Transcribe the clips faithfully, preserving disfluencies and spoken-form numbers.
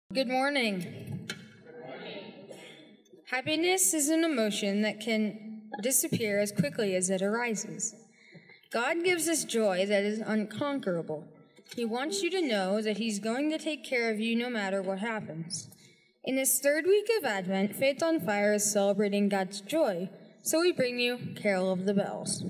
Good morning. Happiness is an emotion that can disappear as quickly as it arises. God gives us joy that is unconquerable. He wants you to know that He's going to take care of you no matter what happens. In this third week of Advent, Faith on Fire is celebrating God's joy, so we bring you Carol of the Bells.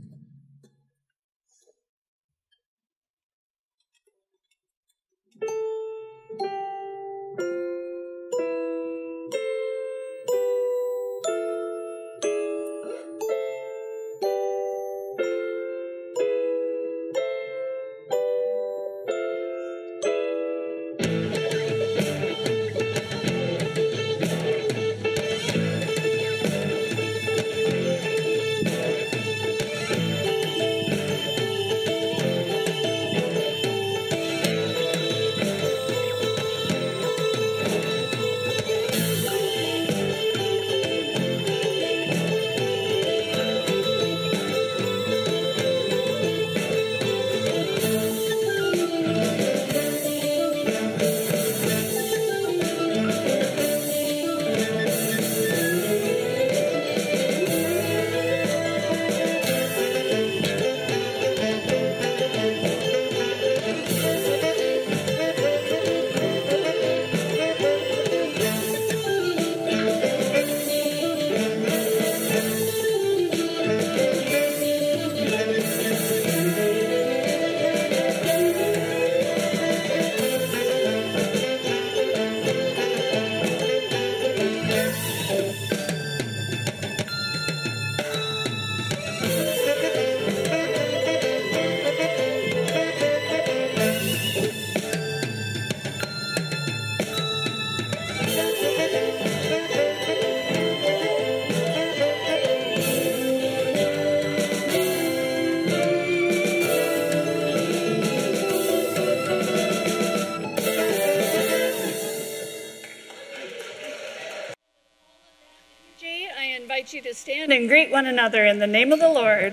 You to stand and greet one another in the name of the Lord.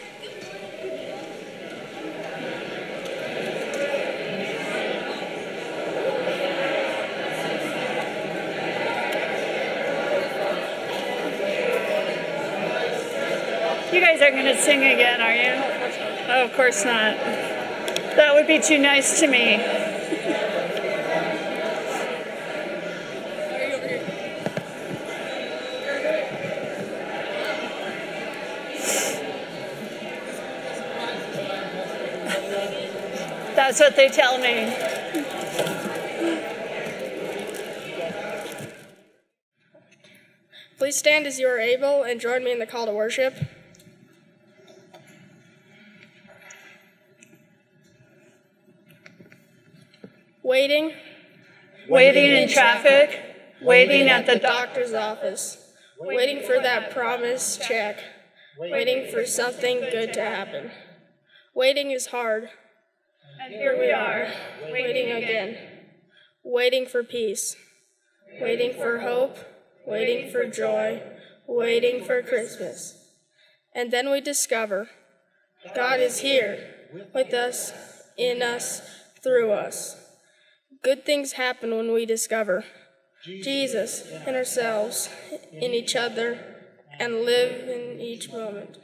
You guys aren't going to sing again, are you? Oh, of course not. That would be too nice to me. That's what they tell me. Please stand as you are able and join me in the call to worship. Waiting. Waiting in traffic. Waiting at the doctor's office. Waiting for that promised check. Waiting for something good to happen. Waiting is hard. And here we are, waiting again. Waiting for peace. Waiting for hope. Waiting for joy. Waiting for Christmas. And then we discover God is here with us, in us, through us. Good things happen when we discover Jesus in ourselves, in each other, and live in each moment.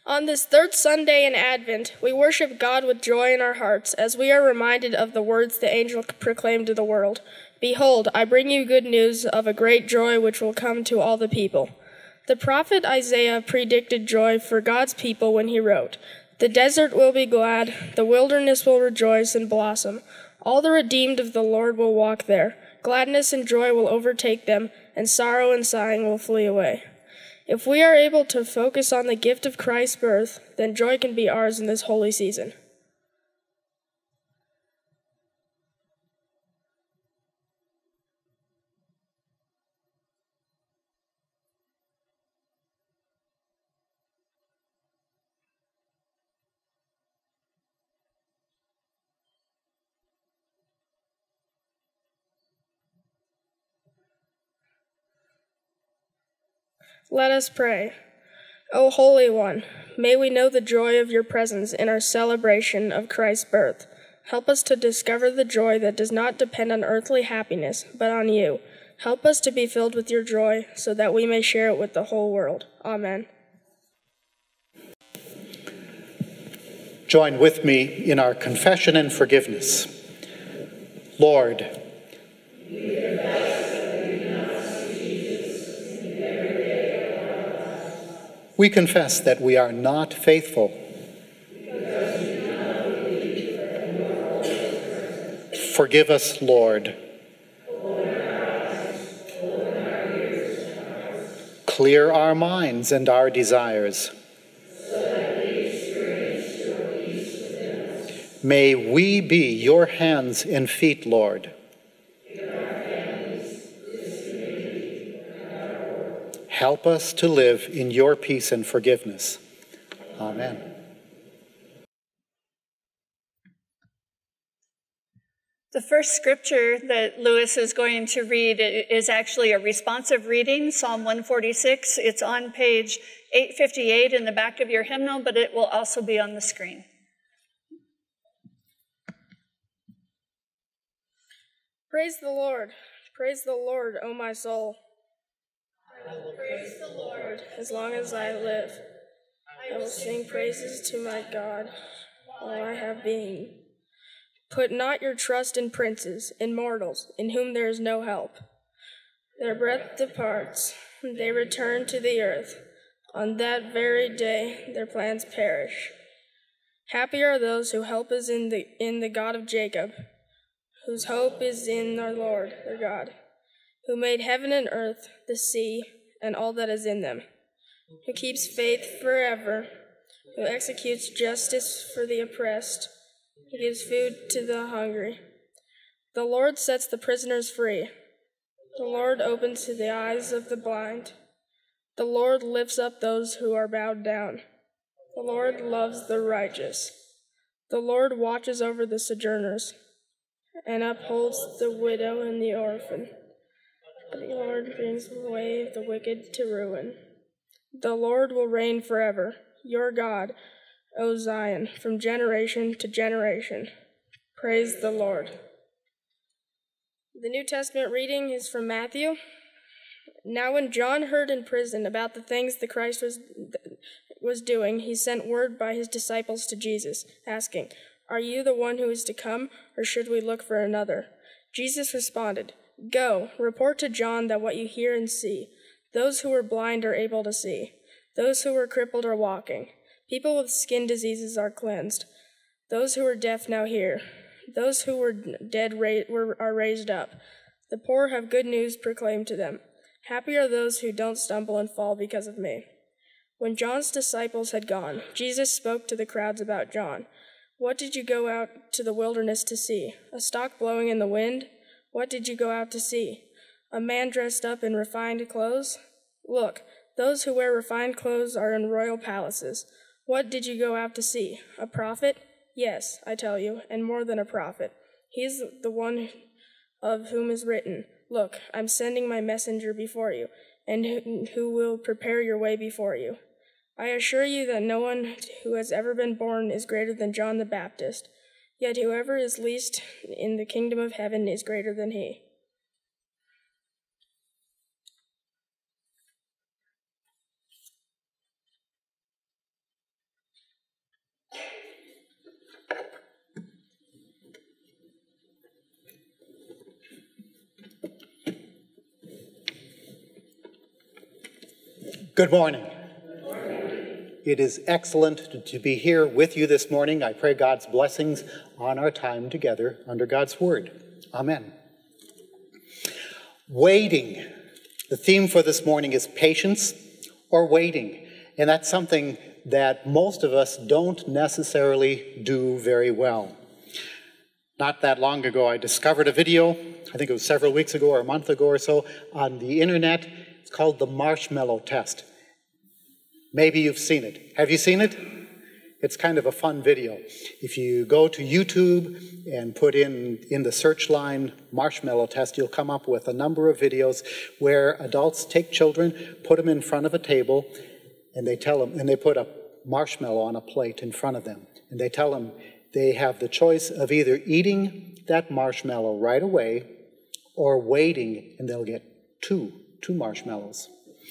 On this third Sunday in Advent, we worship God with joy in our hearts as we are reminded of the words the angel proclaimed to the world. Behold, I bring you good news of a great joy which will come to all the people. The prophet Isaiah predicted joy for God's people when he wrote, "The desert will be glad, the wilderness will rejoice and blossom. All the redeemed of the Lord will walk there. Gladness and joy will overtake them, and sorrow and sighing will flee away." If we are able to focus on the gift of Christ's birth, then joy can be ours in this holy season. Let us pray. O Holy One, may we know the joy of your presence in our celebration of Christ's birth. Help us to discover the joy that does not depend on earthly happiness, but on you. Help us to be filled with your joy so that we may share it with the whole world. Amen. Join with me in our confession and forgiveness. Lord, we confess that we are not faithful. Forgive us, Lord. Clear our minds and our desires. May we be your hands and feet, Lord. Help us to live in your peace and forgiveness. Amen. The first scripture that Lewis is going to read is actually a responsive reading, Psalm one forty-six. It's on page eight fifty-eight in the back of your hymnal, but it will also be on the screen. Praise the Lord. Praise the Lord, O my soul. I will praise the Lord as long as I live. I will sing praises to my God while I have being. Put not your trust in princes, in mortals, in whom there is no help. Their breath departs, they return to the earth. On that very day their plans perish. Happy are those whose help is in the in the God of Jacob, whose hope is in our Lord, their God, who made heaven and earth, the sea, and all that is in them, who keeps faith forever, who executes justice for the oppressed, who gives food to the hungry. The Lord sets the prisoners free. The Lord opens the eyes of the blind. The Lord lifts up those who are bowed down. The Lord loves the righteous. The Lord watches over the sojourners and upholds the widow and the orphan. The Lord brings away the wicked to ruin. The Lord will reign forever, your God, O Zion, from generation to generation. Praise the Lord. The New Testament reading is from Matthew. Now when John heard in prison about the things the Christ was, was doing, he sent word by his disciples to Jesus, asking, "Are you the one who is to come, or should we look for another?" Jesus responded, "Go, report to John that what you hear and see. Those who were blind are able to see. Those who were crippled are walking. People with skin diseases are cleansed. Those who were deaf now hear. Those who were dead ra- were, are raised up. The poor have good news proclaimed to them. Happy are those who don't stumble and fall because of me." When John's disciples had gone, Jesus spoke to the crowds about John. "What did you go out to the wilderness to see? A stalk blowing in the wind? What did you go out to see? A man dressed up in refined clothes? Look, those who wear refined clothes are in royal palaces. What did you go out to see? A prophet? Yes, I tell you, and more than a prophet. He is the one of whom is written, 'Look, I'm sending my messenger before you, and who will prepare your way before you.' I assure you that no one who has ever been born is greater than John the Baptist. Yet whoever is least in the kingdom of heaven is greater than he." Good morning. It is excellent to be here with you this morning. I pray God's blessings on our time together under God's word. Amen. Waiting. The theme for this morning is patience or waiting. And that's something that most of us don't necessarily do very well. Not that long ago, I discovered a video, I think it was several weeks ago or a month ago or so, on the internet. It's called the marshmallow test. Maybe you've seen it. Have you seen it? It's kind of a fun video. If you go to YouTube and put in, in the search line marshmallow test, you'll come up with a number of videos where adults take children, put them in front of a table, and they tell them, and they put a marshmallow on a plate in front of them. And they tell them they have the choice of either eating that marshmallow right away or waiting, and they'll get two, two marshmallows.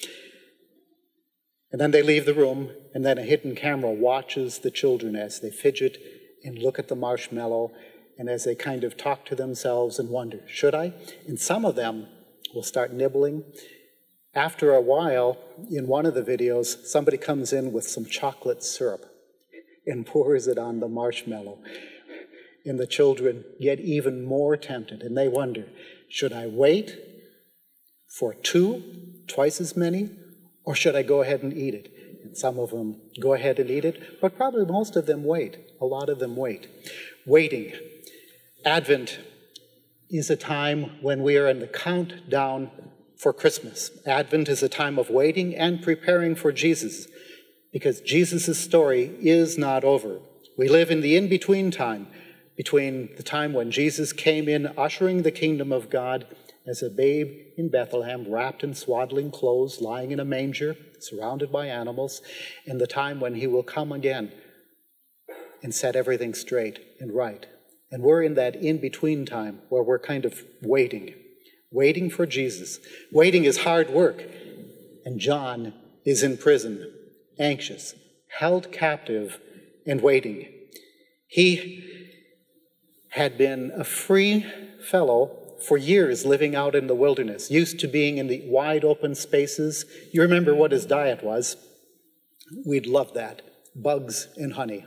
And then they leave the room, and then a hidden camera watches the children as they fidget and look at the marshmallow, and as they kind of talk to themselves and wonder, should I? And some of them will start nibbling. After a while, in one of the videos, somebody comes in with some chocolate syrup and pours it on the marshmallow. And the children get even more tempted, and they wonder, should I wait for two, twice as many? Or should I go ahead and eat it? And some of them go ahead and eat it, but probably most of them wait. A lot of them wait. Waiting. Advent is a time when we are in the countdown for Christmas. Advent is a time of waiting and preparing for Jesus, because Jesus' story is not over. We live in the in-between time, between the time when Jesus came in ushering the kingdom of God as a babe in Bethlehem, wrapped in swaddling clothes, lying in a manger, surrounded by animals, and the time when he will come again and set everything straight and right. And we're in that in-between time where we're kind of waiting, waiting for Jesus. Waiting is hard work, and John is in prison, anxious, held captive, and waiting. He had been a free fellow for years living out in the wilderness, used to being in the wide open spaces. You remember what his diet was. We'd love that. Bugs and honey.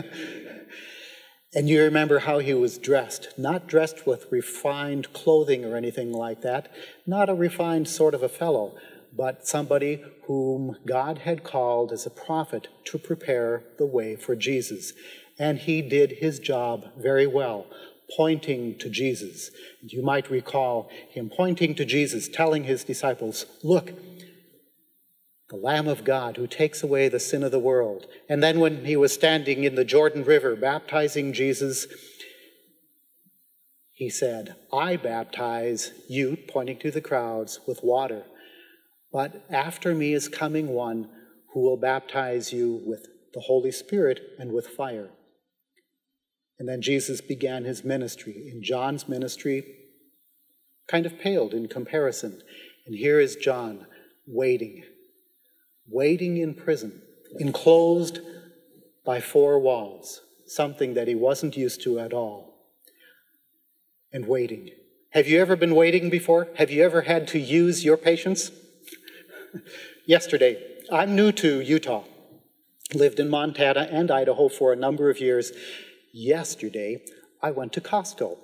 And you remember how he was dressed. Not dressed with refined clothing or anything like that. Not a refined sort of a fellow, but somebody whom God had called as a prophet to prepare the way for Jesus. And he did his job very well, pointing to Jesus. You might recall him pointing to Jesus, telling his disciples, look, the Lamb of God who takes away the sin of the world. And then when he was standing in the Jordan River baptizing Jesus, he said, I baptize you, pointing to the crowds, with water. But after me is coming one who will baptize you with the Holy Spirit and with fire. And then Jesus began his ministry. And John's ministry kind of paled in comparison. And here is John waiting, waiting in prison, enclosed by four walls, something that he wasn't used to at all, and waiting. Have you ever been waiting before? Have you ever had to use your patience? Yesterday, I'm new to Utah, lived in Montana and Idaho for a number of years. Yesterday, I went to Costco.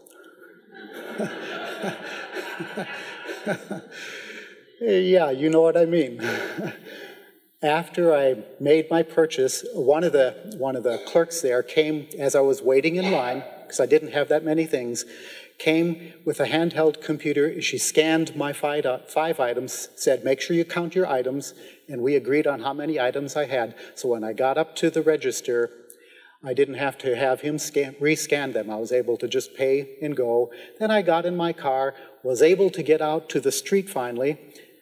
Yeah, you know what I mean. After I made my purchase, one of the one of the clerks there came as I was waiting in line, because I didn't have that many things, came with a handheld computer. She scanned my five, five items, said, make sure you count your items, and we agreed on how many items I had. So when I got up to the register, I didn't have to have him scan, rescan them. I was able to just pay and go. Then I got in my car, was able to get out to the street finally,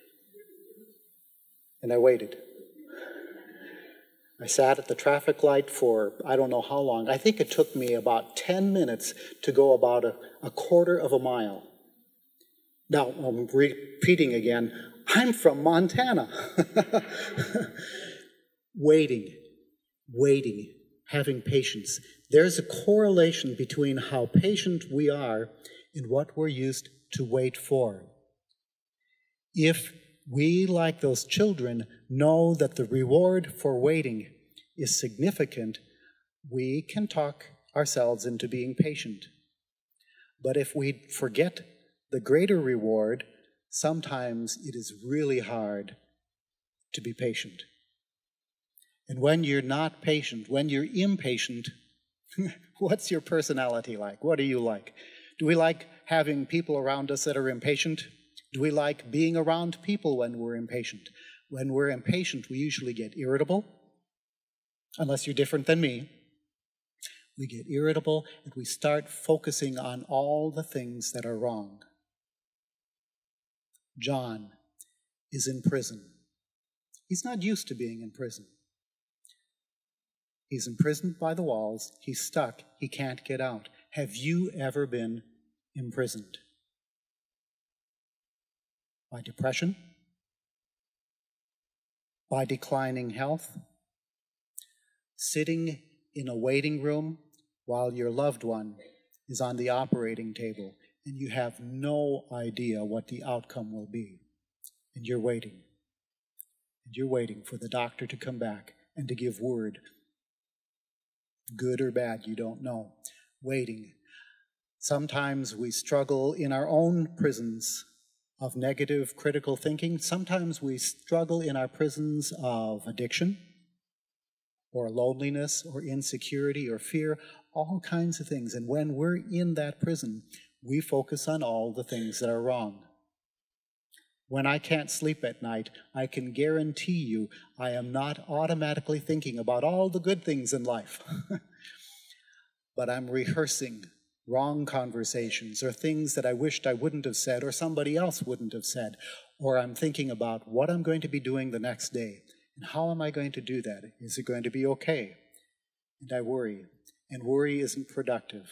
and I waited. I sat at the traffic light for I don't know how long. I think it took me about ten minutes to go about a, a quarter of a mile. Now, I'm repeating again, I'm from Montana. Waiting, waiting, having patience. There's a correlation between how patient we are and what we're used to wait for. If we, like those children, know that the reward for waiting is significant, we can talk ourselves into being patient. But if we forget the greater reward, sometimes it is really hard to be patient. And when you're not patient, when you're impatient, what's your personality like? What are you like? Do we like having people around us that are impatient? Do we like being around people when we're impatient? When we're impatient, we usually get irritable, unless you're different than me. We get irritable and we start focusing on all the things that are wrong. John is in prison. He's not used to being in prison. He's imprisoned by the walls. He's stuck. He can't get out. Have you ever been imprisoned? By depression? By declining health? Sitting in a waiting room while your loved one is on the operating table and you have no idea what the outcome will be. And you're waiting. And you're waiting for the doctor to come back and to give word. Good or bad, you don't know. Waiting. Sometimes we struggle in our own prisons of negative critical thinking. Sometimes we struggle in our prisons of addiction or loneliness or insecurity or fear, all kinds of things. And when we're in that prison, we focus on all the things that are wrong. When I can't sleep at night, I can guarantee you I am not automatically thinking about all the good things in life. But I'm rehearsing wrong conversations or things that I wished I wouldn't have said or somebody else wouldn't have said. Or I'm thinking about what I'm going to be doing the next day. And how am I going to do that? Is it going to be okay? And I worry. And worry isn't productive.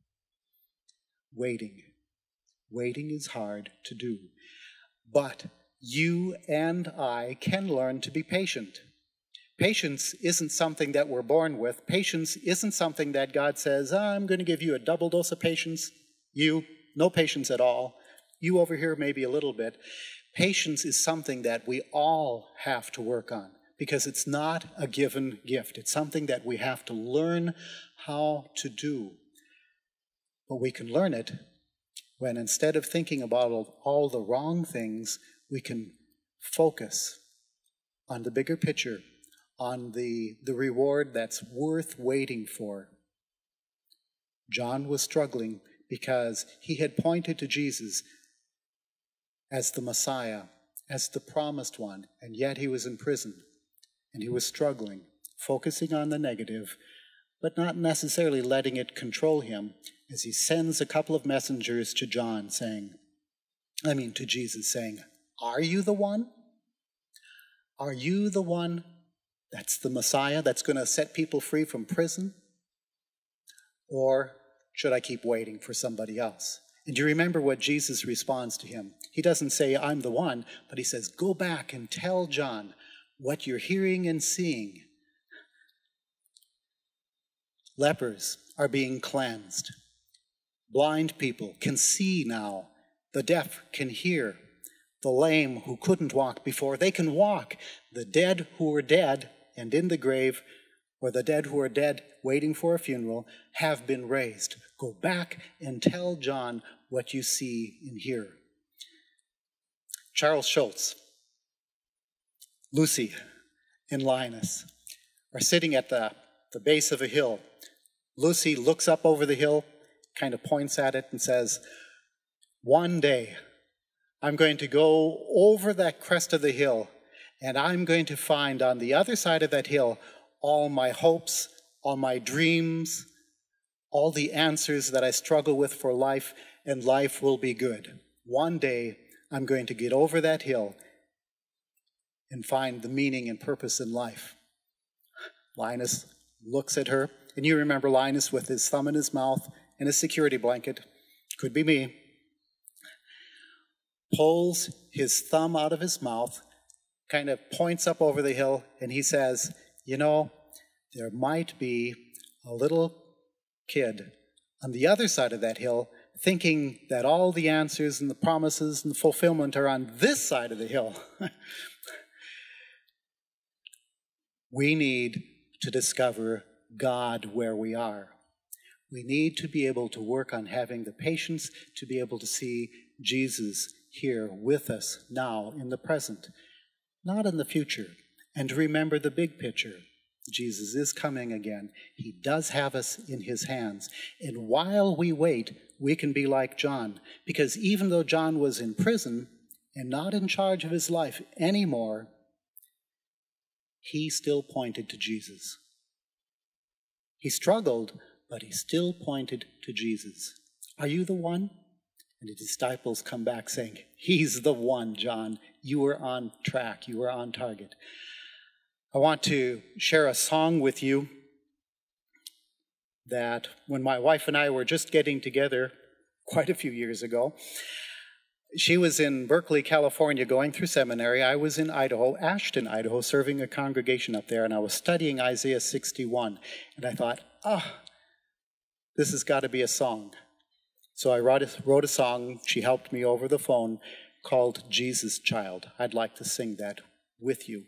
Waiting. Waiting is hard to do. But you and I can learn to be patient. Patience isn't something that we're born with. Patience isn't something that God says, oh, I'm going to give you a double dose of patience. You, no patience at all. You over here, maybe a little bit. Patience is something that we all have to work on because it's not a given gift. It's something that we have to learn how to do. But we can learn it when instead of thinking about all the wrong things, we can focus on the bigger picture, on the, the reward that's worth waiting for. John was struggling because he had pointed to Jesus as the Messiah, as the promised one, and yet he was in prison, and he was struggling, focusing on the negative, but not necessarily letting it control him, as he sends a couple of messengers to John saying, I mean to Jesus saying, are you the one? Are you the one that's the Messiah that's going to set people free from prison? Or should I keep waiting for somebody else? And do you remember what Jesus responds to him? He doesn't say, I'm the one, but he says, go back and tell John what you're hearing and seeing. Lepers are being cleansed. Blind people can see now. The deaf can hear. The lame who couldn't walk before, they can walk. The dead who were dead and in the grave, or the dead who are dead waiting for a funeral, have been raised. Go back and tell John what you see and hear. Charles Schultz, Lucy, and Linus are sitting at the, the base of a hill. Lucy looks up over the hill, kind of points at it and says, one day I'm going to go over that crest of the hill and I'm going to find on the other side of that hill all my hopes, all my dreams, all the answers that I struggle with for life, and life will be good. One day I'm going to get over that hill and find the meaning and purpose in life. Linus looks at her, and you remember Linus with his thumb in his mouth and his security blanket, could be me, pulls his thumb out of his mouth, kind of points up over the hill, and he says, you know, there might be a little kid on the other side of that hill thinking that all the answers and the promises and the fulfillment are on this side of the hill. We need to discover God where we are. We need to be able to work on having the patience to be able to see Jesus here with us now in the present, not in the future, and to remember the big picture. Jesus is coming again. He does have us in his hands. And while we wait, we can be like John, because even though John was in prison and not in charge of his life anymore, he still pointed to Jesus. He struggled, but he still pointed to Jesus. Are you the one? And the disciples come back saying, he's the one, John. You were on track. You were on target. I want to share a song with you that when my wife and I were just getting together quite a few years ago, she was in Berkeley, California, going through seminary. I was in Idaho, Ashton, Idaho, serving a congregation up there, and I was studying Isaiah sixty-one. And I thought, ah, oh, this has got to be a song. So I wrote a, wrote a song. She helped me over the phone called Jesus Child. I'd like to sing that with you.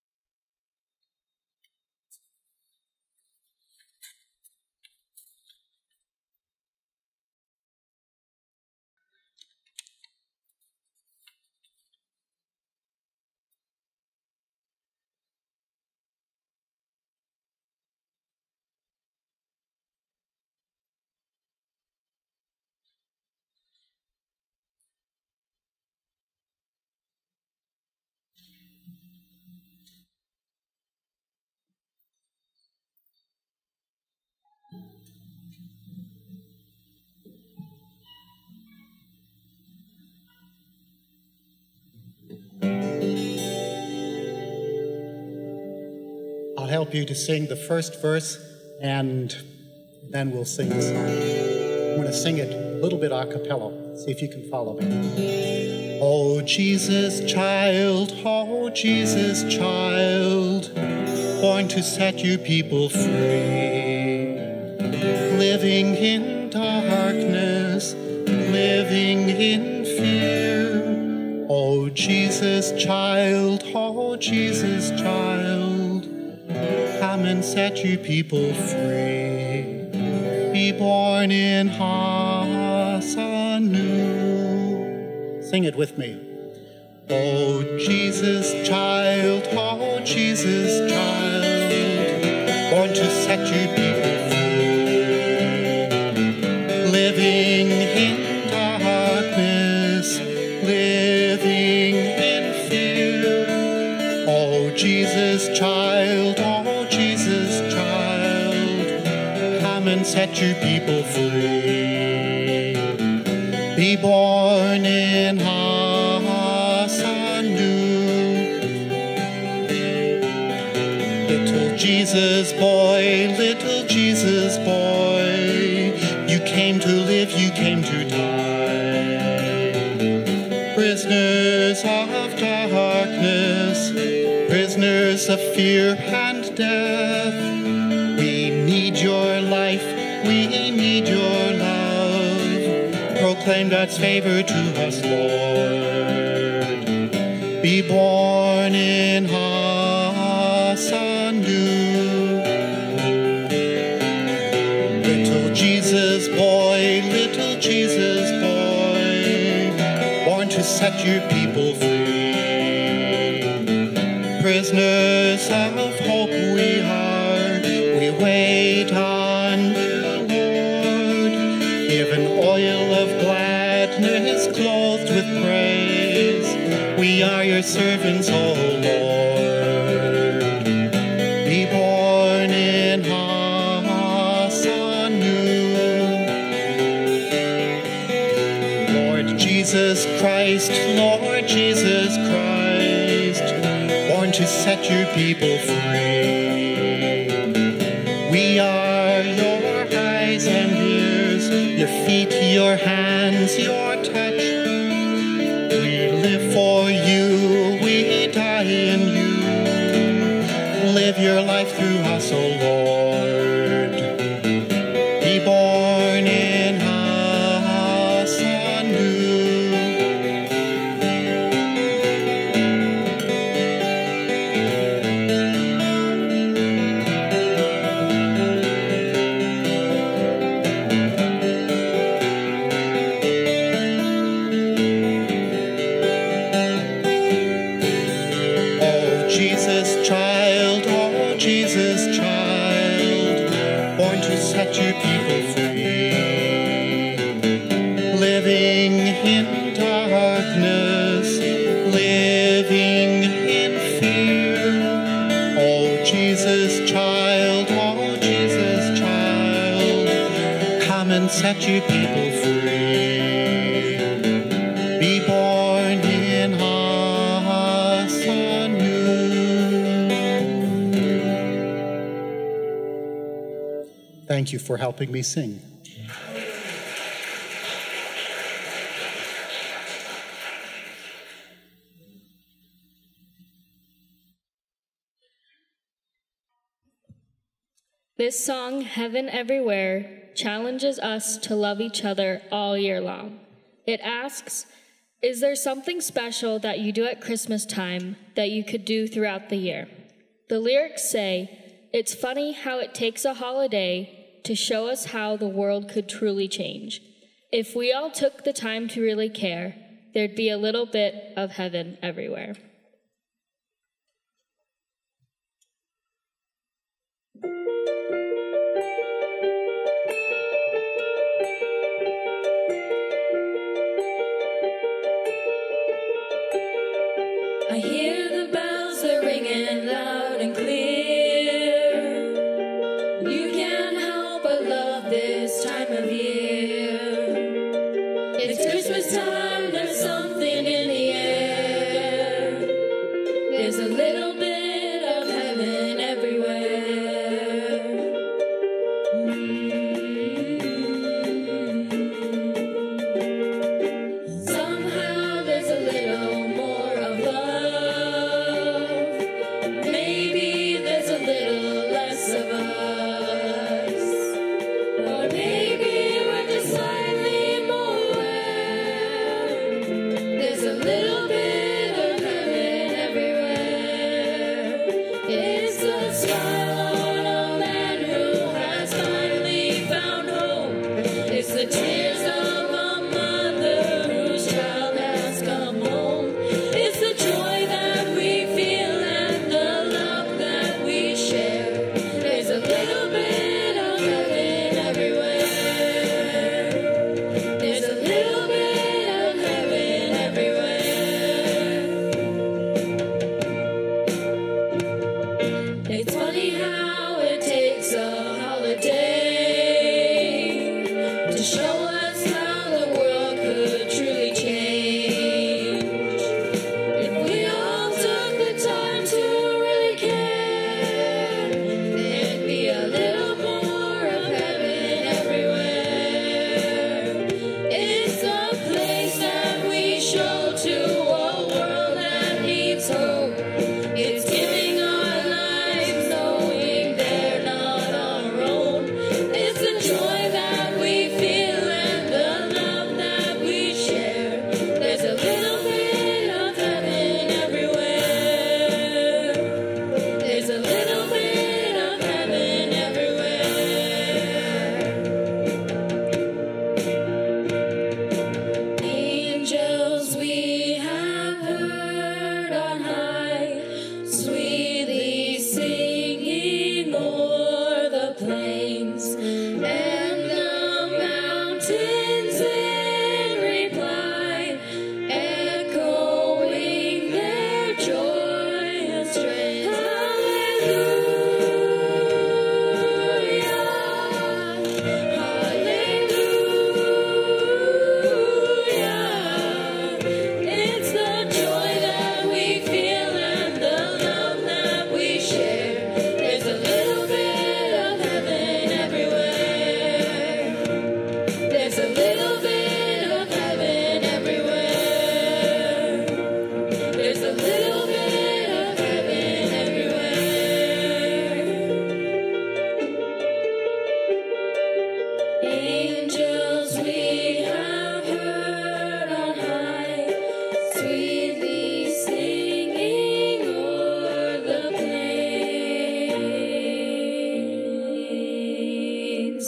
I'll help you to sing the first verse, and then we'll sing the song. I'm going to sing it a little bit a cappella. See if you can follow me. Oh, Jesus child, oh, Jesus child, born to set you people free. Living in darkness, living in fear. Oh, Jesus child, oh, Jesus child, come and set you people free. Be born in us anew. Sing it with me. Oh, Jesus child, oh, Jesus child, born to set you people free. Living in darkness, living in fear. Oh, Jesus child, oh, Jesus child, come and set you people free. Be born in us anew. Little Jesus boy, little Jesus boy, you came to live, you came to die. Prisoners of darkness, prisoners of fear and death, we need your life, we need your love. Proclaim God's favor to us, Lord. Be born in us anew. Little Jesus boy, little Jesus boy, born to set your people free. Prisoners of hope we are, we wait on you, Lord. Given oil of gladness, clothed with praise, we are your servants, O Lord. Be born in us anew. Lord Jesus Christ, Lord Jesus Christ, born to set your people free. We are your eyes and ears, your feet, your hands, your touch. We live for you, we die in you. Live your life through us, O Lord. Be born in set you people free. Be born in us anew. Thank you for helping me sing. This song, Heaven Everywhere, challenges us to love each other all year long. It asks, is there something special that you do at Christmas time that you could do throughout the year? The lyrics say, it's funny how it takes a holiday to show us how the world could truly change. If we all took the time to really care, there'd be a little bit of heaven everywhere. I hear the bells, they're ringing loud and clear. You can't help but love this time of year. It's Christmas time, there's something in the air. There's a little bit of heaven everywhere. Mm-hmm. Somehow there's a little more of love. Maybe there's a little less of us. Or maybe we're just slightly more aware. There's a little bit of heaven everywhere. It's the smile on a man who has finally found home. It's the tears of a mother whose child has come home. It's the joy that we feel and the love that we share. There's a little bit of heaven everywhere. There's a little bit of heaven everywhere. It's funny how it takes a holiday to show us how the world could truly change. If we all took the time to really care, there'd be a little more of heaven everywhere. It's a place that we show to a world that needs hope. It's giving our lives knowing they're not our own. It's the joy that we feel and the love that we share. There's a little bit of heaven everywhere. There's a little bit of heaven everywhere. Angels we have heard on high, sweetly singing o'er the plains, and the mountains in reply, echoing their joyous strains. Hallelujah, hallelujah. It's the joy that we feel and the love that we share. There's a little bit of heaven everywhere. There's a little bit of heaven everywhere. There's a little bit of heaven everywhere. Angels we have heard on high, sweetly singing o'er the plains.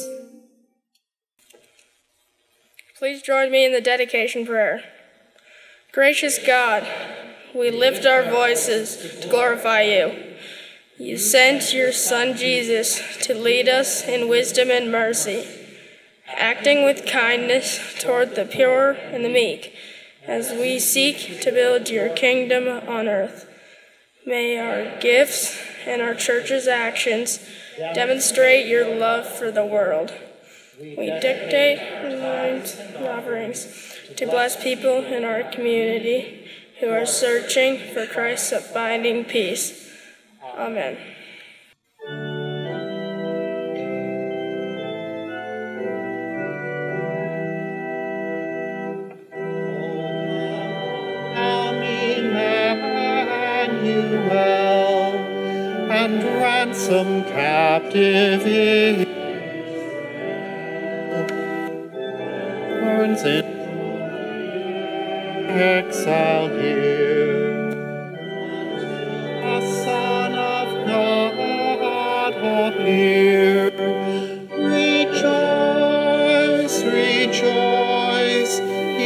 Please join me in the dedication prayer. Gracious God, we lift our voices to glorify you. You sent your Son Jesus to lead us in wisdom and mercy, acting with kindness toward the pure and the meek, as we seek to build your kingdom on earth. May our gifts and our church's actions demonstrate your love for the world. We dictate lines and offerings to bless people in our community who are searching for Christ's abiding peace. Amen. And ransom captive Israel, burns in exile here. A Son of God appear. Rejoice, rejoice,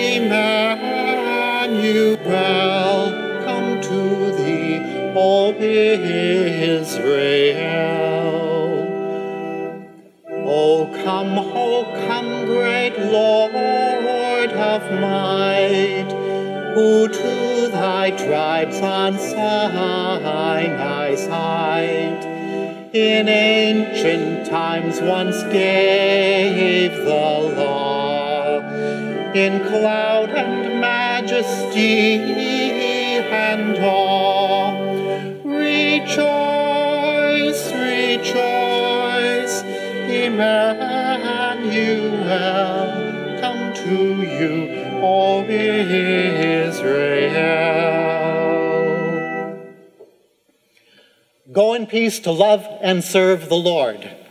Emmanuel, come to thee, O Israel. O come, O come, great Lord of might, who to thy tribes on Sinai's height in ancient times once gave the law, in cloud and majesty and awe. Rejoice, rejoice, Emmanuel, come to you, O Israel. Go in peace to love and serve the Lord.